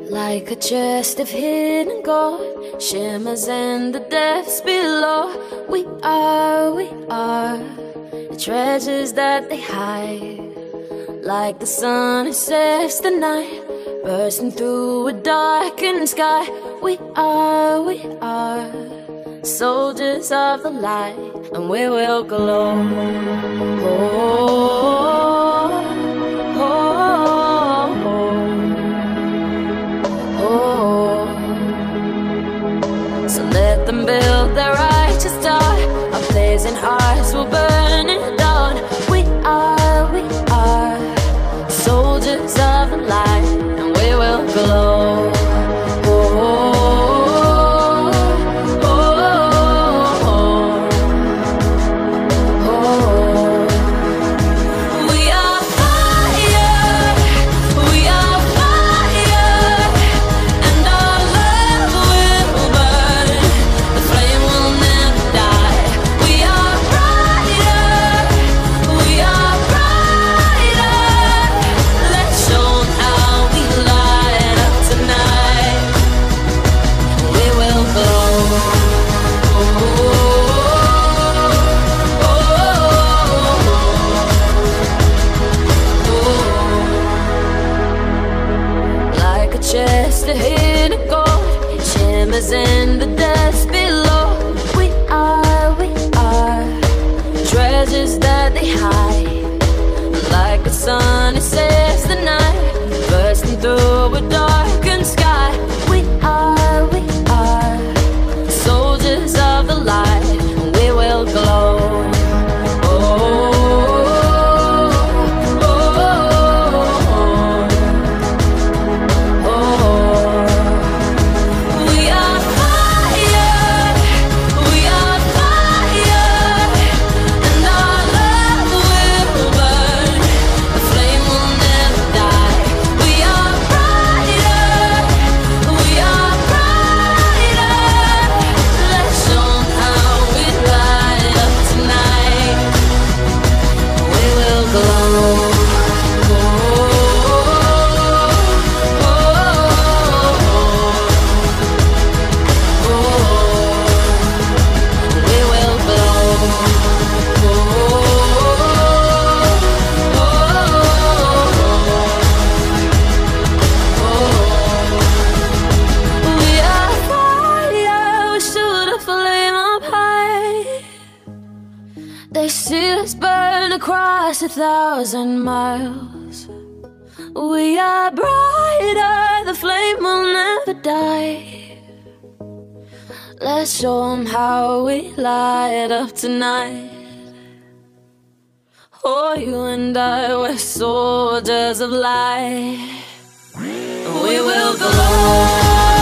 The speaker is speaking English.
Like a chest of hidden gold, shimmers in the depths below. We are the treasures that they hide. Like the sun, it sets the night, bursting through a darkened sky. We are soldiers of the light, and we will glow. Oh, oh, oh, oh. So let them build their righteous tower. Our blazing hearts will burn in dawn. We are soldiers of the light, and we will glow. Chest of hidden gold, shimmers in the depths below. We are treasures that they hide. Like the sun, it sets the night, bursting through a darkened sky. We are soldiers of the light, and we will glow. They see us burn across 1,000 miles. We are brighter, the flame will never die. Let's show them how we light up tonight. Oh, you and I, we're soldiers of light. We will glow.